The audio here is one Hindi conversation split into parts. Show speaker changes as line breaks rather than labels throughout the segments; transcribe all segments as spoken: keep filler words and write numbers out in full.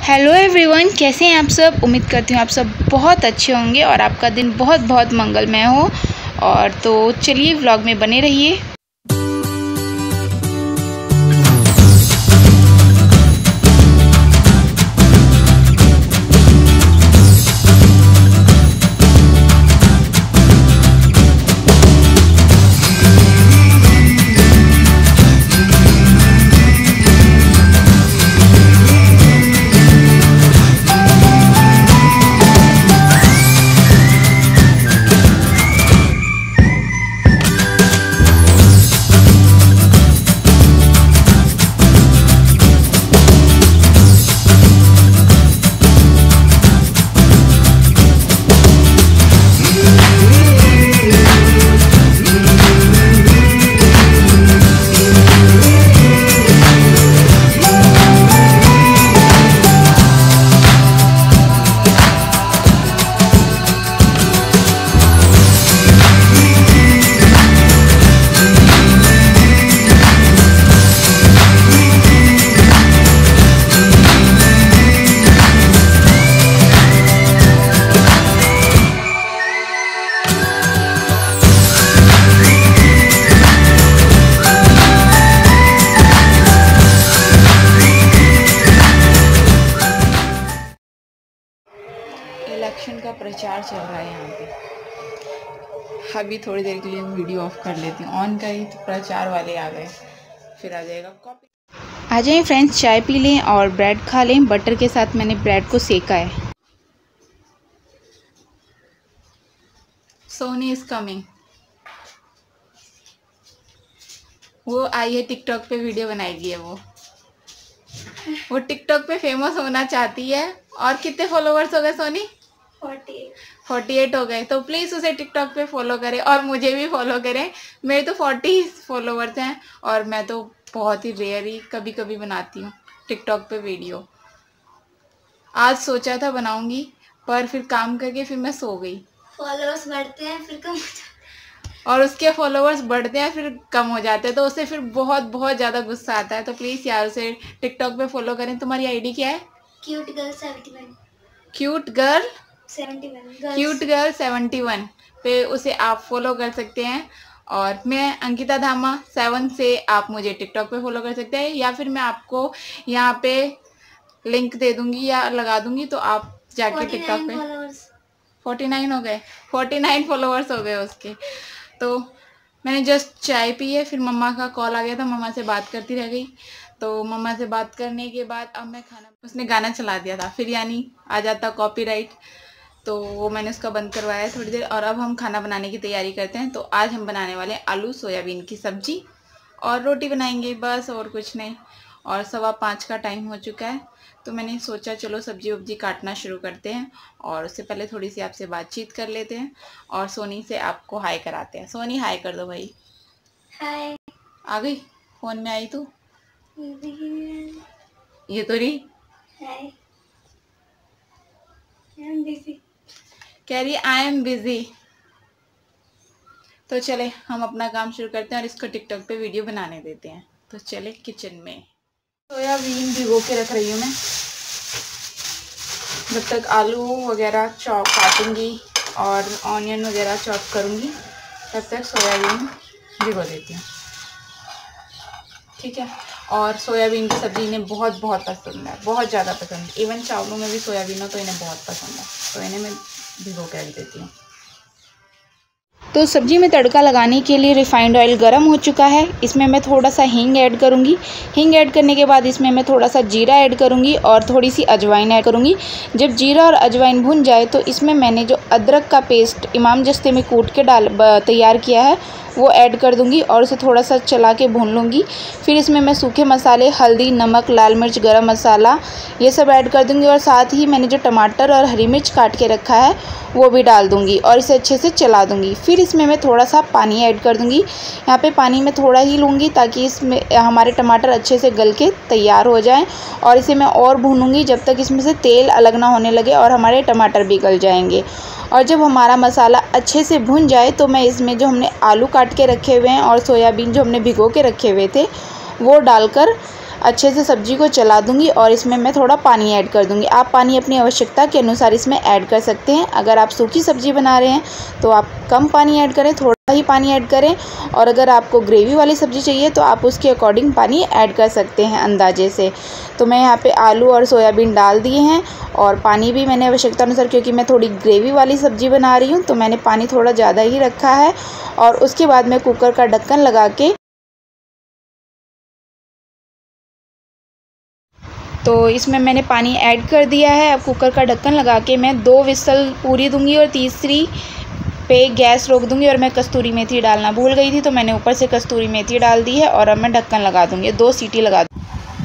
हेलो एवरीवन, कैसे हैं आप सब। उम्मीद करती हूँ आप सब बहुत अच्छे होंगे और आपका दिन बहुत बहुत मंगलमय हो। और तो चलिए व्लॉग में बने रहिए। इलेक्शन का प्रचार चल रहा है यहाँ पे। अभी थोड़ी देर के लिए वीडियो ऑफ कर लेती हूँ। ऑन करी तो प्रचार वाले आ गए, फिर आ जाएगा कॉपी। आ जाए फ्रेंड्स, चाय पी लें और ब्रेड खा लें। बटर के साथ मैंने ब्रेड को सेका है। Soni is coming. वो आई है टिकटॉक पे, वीडियो बनाएगी है वो वो टिकटॉक पे फेमस होना चाहती है। और कितने फॉलोवर्स हो गए सोनी? फोर्टी एट हो गए। तो प्लीज़ उसे टिकटॉक पे फॉलो करें और मुझे भी फॉलो करें। मेरे तो फोर्टी फॉलोवर्स हैं और मैं तो बहुत ही रेयर ही कभी कभी बनाती हूँ टिकटॉक पे वीडियो। आज सोचा था बनाऊंगी पर फिर काम करके फिर मैं सो गई।
फॉलोवर्स बढ़ते हैं फिर कम हो जाते हैं
और उसके फॉलोवर्स बढ़ते हैं फिर कम हो जाते हैं, तो उससे फिर बहुत बहुत ज़्यादा गुस्सा आता है। तो प्लीज़ यार उसे टिकटॉक पे फॉलो करें। तुम्हारी आईडी क्या है?
Cute girl seventy one.
Cute girl
seventy one
cute girl seventy one पे उसे आप फॉलो कर सकते हैं। और मैं अंकिता धामा सेवन से आप मुझे टिकटॉक पे फॉलो कर सकते हैं, या फिर मैं आपको यहाँ पे लिंक दे दूंगी या लगा दूंगी, तो आप जाके टिकटॉक पे। फोर्टी नाइन हो गए, फोर्टी नाइन फॉलोअर्स हो गए उसके। तो मैंने जस्ट चाय पी है, फिर मम्मा का कॉल आ गया था, मम्मा से बात करती रह गई। तो मम्मा से बात करने के बाद अब मैं खाना, उसने गाना चला दिया था फिर यानी आ जाता कॉपीराइट, तो वो मैंने उसका बंद करवाया है थोड़ी देर। और अब हम खाना बनाने की तैयारी करते हैं। तो आज हम बनाने वाले हैं आलू सोयाबीन की सब्जी और रोटी बनाएंगे, बस और कुछ नहीं। और सवा पाँच का टाइम हो चुका है, तो मैंने सोचा चलो सब्जी वब्जी काटना शुरू करते हैं। और उससे पहले थोड़ी सी आपसे बातचीत कर लेते हैं और सोनी से आपको हाय कराते हैं। सोनी हाय कर दो भाई।
हाय।
आ गई? फ़ोन में आई तू? ये तो रही।
हाय। I am busy.
कह रही आई एम बिजी। तो चले हम अपना काम शुरू करते हैं और इसको टिकटॉक पे वीडियो बनाने देते हैं। तो चले किचन में। सोयाबीन भिगो के रख रही हूँ मैं, जब तक आलू वगैरह चॉप काटूंगी और ऑनियन वगैरह चॉप करूँगी तब तक सोयाबीन भिगो देती हूँ, ठीक है। और सोयाबीन की सब्ज़ी इन्हें बहुत बहुत पसंद है, बहुत ज़्यादा पसंद है। इवन चावलों में भी सोयाबीन हो तो इन्हें बहुत पसंद है, तो इन्हें मैं भिगो के रख देती हूँ। तो सब्जी में तड़का लगाने के लिए रिफाइंड ऑयल गरम हो चुका है। इसमें मैं थोड़ा सा हींग ऐड करूँगी। हींग ऐड करने के बाद इसमें मैं थोड़ा सा जीरा ऐड करूँगी और थोड़ी सी अजवाइन ऐड करूँगी। जब जीरा और अजवाइन भुन जाए तो इसमें मैंने जो अदरक का पेस्ट इमाम जस्ते में कूट के डाल तैयार किया है वो ऐड कर दूंगी और उसे थोड़ा सा चला के भून लूँगी। फिर इसमें मैं सूखे मसाले, हल्दी, नमक, लाल मिर्च, गरम मसाला ये सब ऐड कर दूंगी और साथ ही मैंने जो टमाटर और हरी मिर्च काट के रखा है वो भी डाल दूंगी और इसे अच्छे से चला दूंगी। फिर इसमें मैं थोड़ा सा पानी ऐड कर दूंगी। यहाँ पे पानी मैं थोड़ा ही लूँगी ताकि इसमें हमारे टमाटर अच्छे से गल के तैयार हो जाएं और इसे मैं और भूनूंगी जब तक इसमें से तेल अलग ना होने लगे और हमारे टमाटर भी गल जाएंगे। और जब हमारा मसाला अच्छे से भुन जाए तो मैं इसमें जो हमने आलू काट के रखे हुए हैं और सोयाबीन जो हमने भिगो के रखे हुए थे वो डालकर अच्छे से सब्ज़ी को चला दूंगी और इसमें मैं थोड़ा पानी ऐड कर दूंगी। आप पानी अपनी आवश्यकता के अनुसार इसमें ऐड कर सकते हैं। अगर आप सूखी सब्ज़ी बना रहे हैं तो आप कम पानी ऐड करें, थोड़ा ही पानी ऐड करें, और अगर आपको ग्रेवी वाली सब्ज़ी चाहिए तो आप उसके अकॉर्डिंग पानी ऐड कर सकते हैं अंदाजे से। तो मैं यहाँ पे आलू और सोयाबीन डाल दिए हैं और पानी भी मैंने आवश्यकता अनुसार, क्योंकि मैं थोड़ी ग्रेवी वाली सब्ज़ी बना रही हूँ तो मैंने पानी थोड़ा ज़्यादा ही रखा है। और उसके बाद मैं कुकर का ढक्कन लगा के, तो इसमें मैंने पानी ऐड कर दिया है। अब कुकर का ढक्कन लगा के मैं दो विसल पूरी दूंगी और तीसरी पे गैस रोक दूंगी। और मैं कस्तूरी मेथी डालना भूल गई थी तो मैंने ऊपर से कस्तूरी मेथी डाल दी है और अब मैं ढक्कन लगा दूंगी, दो सीटी लगा दूंगी।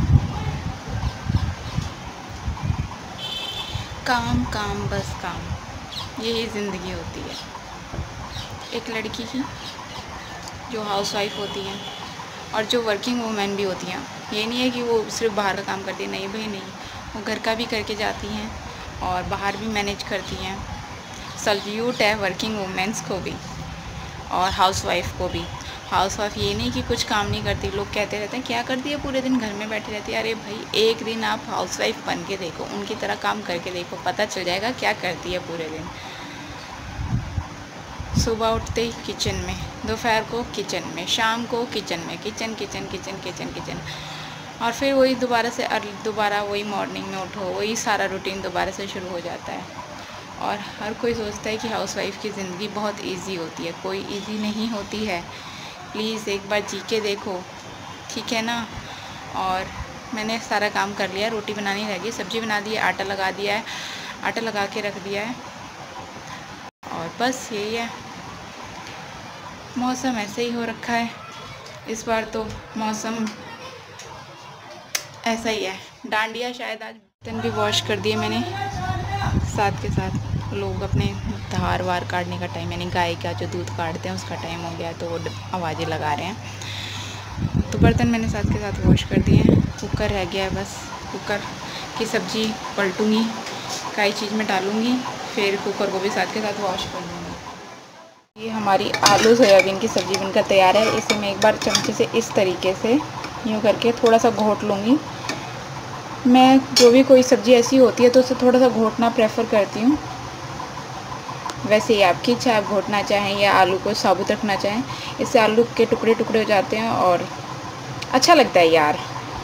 काम काम बस काम, यही ज़िंदगी होती है एक लड़की की जो हाउसवाइफ होती है और जो वर्किंग वूमेन भी होती हैं। ये नहीं है कि वो सिर्फ बाहर का काम करती है, नहीं भाई नहीं, वो घर का भी करके जाती हैं और बाहर भी मैनेज करती हैं। सल्यूट है वर्किंग वूमेंस को भी और हाउसवाइफ को भी। हाउसवाइफ ये नहीं कि कुछ काम नहीं करती। लोग कहते रहते हैं क्या करती है, पूरे दिन घर में बैठी रहती है। अरे भाई एक दिन आप हाउसवाइफ बन के देखो, उनकी तरह काम करके देखो, पता चल जाएगा क्या करती है पूरे दिन। सुबह उठते ही किचन में, दोपहर को किचन में, शाम को किचन में, kitchen kitchen kitchen kitchen kitchen, और फिर वही दोबारा से दोबारा वही मॉर्निंग में उठो, वही सारा रूटीन दोबारा से शुरू हो जाता है। और हर कोई सोचता है कि हाउसवाइफ की ज़िंदगी बहुत इजी होती है, कोई इजी नहीं होती है। प्लीज़ एक बार जी के देखो, ठीक है ना। और मैंने सारा काम कर लिया, रोटी बनानी रह गई, सब्ज़ी बना दी है, आटा लगा दिया है, आटा लगा के रख दिया है, और बस यही है। मौसम ऐसे ही हो रखा है इस बार, तो मौसम ऐसा ही है। डांडिया शायद आज, बर्तन भी वॉश कर दिए मैंने साथ के साथ। लोग अपने धार वार काटने का टाइम, यानी गाय का जो दूध काटते हैं उसका टाइम हो गया, तो वो आवाज़ें लगा रहे हैं। तो बर्तन मैंने साथ के साथ वॉश कर दिए हैं। कुकर रह गया है, बस कुकर की सब्ज़ी पलटूँगी, कई चीज़ में डालूँगी, फिर कुकर को भी साथ के साथ वॉश कर दूँगी। ये हमारी आलू सोयाबीन की सब्ज़ी बनकर तैयार है। इसे मैं एक बार चमचे से इस तरीके से यूँ करके थोड़ा सा घोट लूँगी। मैं जो भी कोई सब्ज़ी ऐसी होती है तो उसे थोड़ा सा घोटना प्रेफर करती हूँ। वैसे ही आपकी इच्छा, आप घोटना चाहें या आलू को साबुत रखना चाहें, इससे आलू के टुकड़े टुकड़े हो जाते हैं और अच्छा लगता है यार।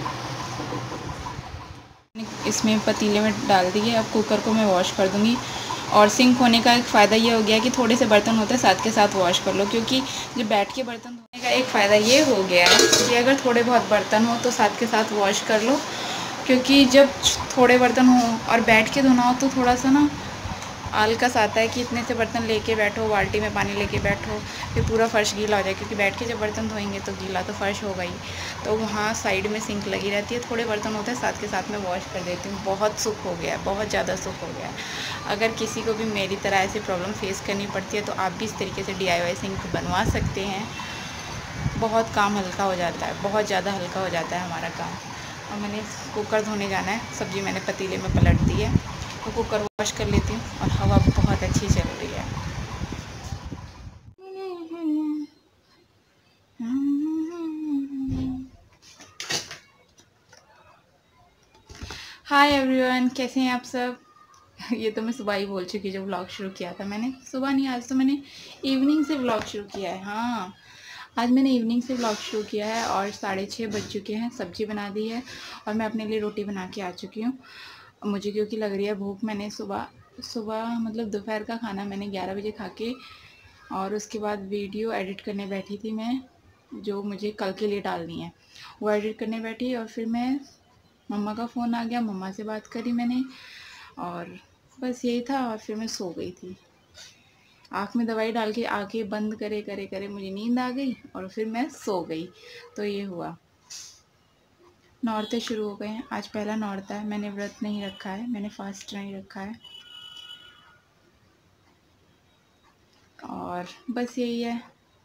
इसमें पतीले में डाल दिए, अब कुकर को मैं वॉश कर दूँगी। और सिंक होने का एक फ़ायदा ये हो गया कि थोड़े से बर्तन होते हैं साथ के साथ वॉश कर लो, क्योंकि जब बैठ के बर्तन धोने का एक फ़ायदा ये हो गया है कि अगर थोड़े बहुत बर्तन हो तो साथ के साथ वॉश कर लो, क्योंकि जब थोड़े बर्तन हो और बैठ के धोना हो तो थोड़ा सा ना आलकस आता है कि इतने से बर्तन लेके बैठो, बाल्टी में पानी लेके बैठो, फिर पूरा फ़र्श गीला हो जाए, क्योंकि बैठ के जब बर्तन धोएंगे तो गीला तो फ़र्श होगा ही। तो वहाँ साइड में सिंक लगी रहती है, थोड़े बर्तन होते हैं साथ के साथ में वॉश कर देती हूँ। बहुत सुख हो गया है, बहुत ज़्यादा सुख हो गया है। अगर किसी को भी मेरी तरह ऐसी प्रॉब्लम फेस करनी पड़ती है तो आप भी इस तरीके से डी आई वाई सिंक बनवा सकते हैं। बहुत काम हल्का हो जाता है, बहुत ज़्यादा हल्का हो जाता है हमारा काम। और मैंने कुकर धोने जाना है, सब्ज़ी मैंने पतीले में पलट दी है, तो कुकर वॉश कर लेती हूँ। और हवा बहुत अच्छी चल रही है। हाय एवरीवन, कैसे हैं आप सब। ये तो मैं सुबह ही बोल चुकी जब व्लॉग शुरू किया था मैंने। सुबह नहीं, आज तो मैंने इवनिंग से व्लॉग शुरू किया है। हाँ, आज मैंने इवनिंग से व्लॉग शुरू किया है और साढ़े छः बज चुके हैं। सब्ज़ी बना दी है और मैं अपने लिए रोटी बना के आ चुकी हूँ। मुझे क्योंकि लग रही है भूख, मैंने सुबह सुबह मतलब दोपहर का खाना मैंने ग्यारह बजे खा के, और उसके बाद वीडियो एडिट करने बैठी थी मैं, जो मुझे कल के लिए डालनी है, वो एडिट करने बैठी। और फिर मैं मम्मा का फ़ोन आ गया, मम्मा से बात करी मैंने, और बस यही था। और फिर मैं सो गई थी, आँख में दवाई डाल के आँखें बंद करे करे करे मुझे नींद आ गई और फिर मैं सो गई। तो ये हुआ। नौरते शुरू हो गए हैं, आज पहला नौरता है। मैंने व्रत नहीं रखा है, मैंने फास्ट नहीं रखा है, और बस यही है,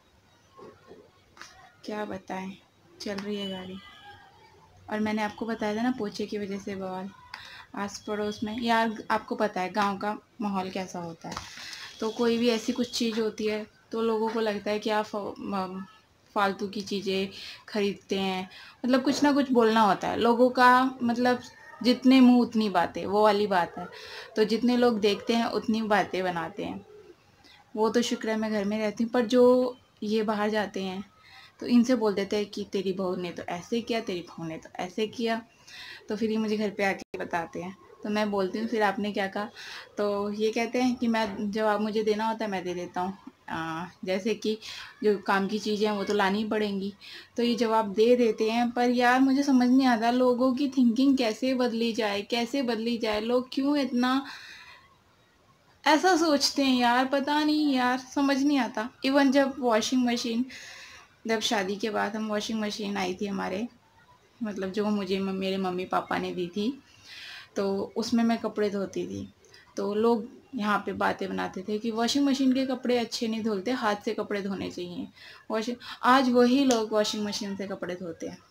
क्या बताएं। चल रही है गाड़ी। और मैंने आपको बताया था ना पोछे की वजह से बवाल आस पड़ोस में। यार आपको पता है गांव का माहौल कैसा होता है, तो कोई भी ऐसी कुछ चीज़ होती है तो लोगों को लगता है कि आप फालतू की चीज़ें खरीदते हैं, मतलब कुछ ना कुछ बोलना होता है लोगों का, मतलब जितने मुंह उतनी बातें, वो वाली बात है। तो जितने लोग देखते हैं उतनी बातें बनाते हैं। वो तो शुक्र है मैं घर में रहती हूँ, पर जो ये बाहर जाते हैं तो इनसे बोल देते हैं कि तेरी बहू ने तो ऐसे किया, तेरी बहू ने तो ऐसे किया। तो फिर ये मुझे घर पे आके बताते हैं, तो मैं बोलती हूँ फिर आपने क्या कहा, तो ये कहते हैं कि मैं जवाब मुझे देना होता है मैं दे देता हूँ। जैसे कि जो काम की चीज़ें हैं वो तो लानी ही पड़ेंगी, तो ये जवाब दे देते हैं। पर यार मुझे समझ नहीं आता लोगों की थिंकिंग कैसे बदली जाए, कैसे बदली जाए, लोग क्यों इतना ऐसा सोचते हैं यार, पता नहीं यार, समझ नहीं आता। इवन जब वॉशिंग मशीन, जब शादी के बाद हम वॉशिंग मशीन आई थी हमारे, मतलब जो मुझे मेरे मम्मी पापा ने दी थी, तो उसमें मैं कपड़े धोती थी। तो लोग यहाँ पे बातें बनाते थे कि वॉशिंग मशीन के कपड़े अच्छे नहीं धुलते, हाथ से कपड़े धोने चाहिए। वॉशिंग आज वही लोग वॉशिंग मशीन से कपड़े धोते हैं।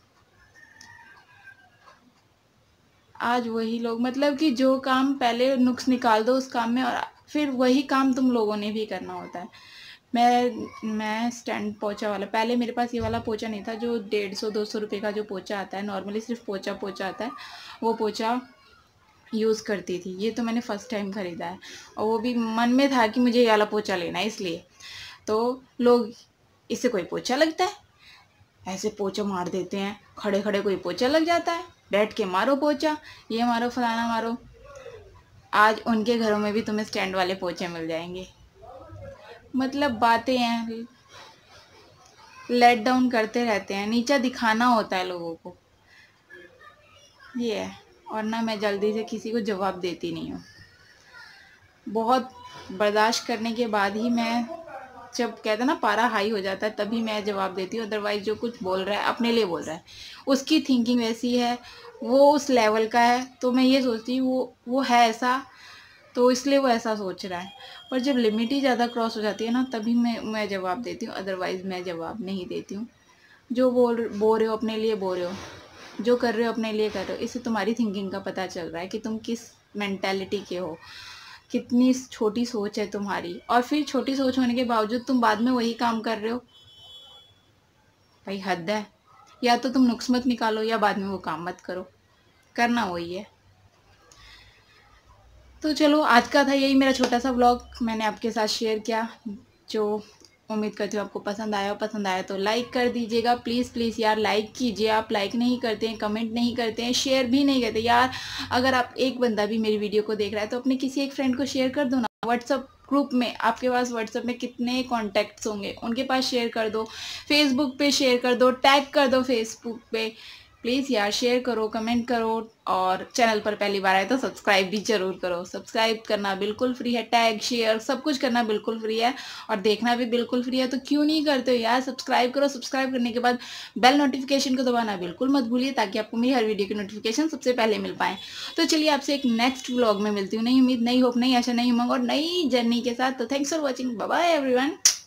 आज वही लोग, मतलब कि जो काम पहले नुक्स निकाल दो उस काम में, और फिर वही काम तुम लोगों ने भी करना होता है। मैं मैं स्टैंड पोछा वाला, पहले मेरे पास ये वाला पोछा नहीं था जो डेढ़ सौ दो सौ रुपये का जो पोछा आता है, नॉर्मली सिर्फ पोछा पोछा आता है, वो पोछा यूज़ करती थी। ये तो मैंने फ़र्स्ट टाइम ख़रीदा है, और वो भी मन में था कि मुझे ये वाला पोछा लेना है इसलिए। तो लोग, इससे कोई पोछा लगता है, ऐसे पोछा मार देते हैं, खड़े खड़े कोई पोछा लग जाता है, बैठ के मारो पोछा, ये मारो फलाना मारो। आज उनके घरों में भी तुम्हें स्टैंड वाले पोछे मिल जाएंगे। मतलब बातें हैं, लेट डाउन करते रहते हैं, नीचा दिखाना होता है लोगों को, ये है। और ना मैं जल्दी से किसी को जवाब देती नहीं हूँ, बहुत बर्दाश्त करने के बाद ही मैं, जब कहते हैं ना पारा हाई हो जाता है तभी मैं जवाब देती हूँ। अदरवाइज़ जो कुछ बोल रहा है अपने लिए बोल रहा है, उसकी थिंकिंग वैसी है, वो उस लेवल का है, तो मैं ये सोचती हूँ वो वो है ऐसा, तो इसलिए वो ऐसा सोच रहा है। पर जब लिमिट ही ज़्यादा क्रॉस हो जाती है ना, तभी मैं मैं जवाब देती हूँ, अदरवाइज़ मैं जवाब नहीं देती हूँ। जो बोल बोल रहे हो अपने लिए बोल रहे हो, जो कर रहे हो अपने लिए कर रहे हो, इससे तुम्हारी थिंकिंग का पता चल रहा है कि तुम किस मेंटालिटी के हो, कितनी छोटी सोच है तुम्हारी। और फिर छोटी सोच होने के बावजूद तुम बाद में वही काम कर रहे हो, भाई हद है। या तो तुम नुक्स मत निकालो या बाद में वो काम मत करो, करना वही है। तो चलो आज का था यही मेरा छोटा सा व्लॉग, मैंने आपके साथ शेयर किया, जो उम्मीद करती हूँ आपको पसंद आया। पसंद आया तो लाइक कर दीजिएगा, प्लीज़ प्लीज़ यार लाइक कीजिए। आप लाइक नहीं करते हैं, कमेंट नहीं करते हैं, शेयर भी नहीं करते यार। अगर आप एक बंदा भी मेरी वीडियो को देख रहा है तो अपने किसी एक फ्रेंड को शेयर कर दो ना। व्हाट्सअप ग्रुप में, आपके पास व्हाट्सअप में कितने कॉन्टैक्ट्स होंगे, उनके पास शेयर कर दो, फेसबुक पे शेयर कर दो, टैग कर दो फेसबुक पे। प्लीज़ यार शेयर करो, कमेंट करो, और चैनल पर पहली बार आए तो सब्सक्राइब भी ज़रूर करो। सब्सक्राइब करना बिल्कुल फ्री है, टैग शेयर सब कुछ करना बिल्कुल फ्री है, और देखना भी बिल्कुल फ्री है। तो क्यों नहीं करते हो यार, सब्सक्राइब करो। सब्सक्राइब करने के बाद बेल नोटिफिकेशन को दबाना बिल्कुल मत भूलिए, ताकि आपको मेरी हर वीडियो की नोटिफिकेशन सबसे पहले मिल पाए। तो चलिए आपसे एक नेक्स्ट व्लॉग में मिलती हूँ, नई उम्मीद, नई होप, नई आशा, नई उमंग और नई जर्नी के साथ। तो thanks for watching, bye bye everyone.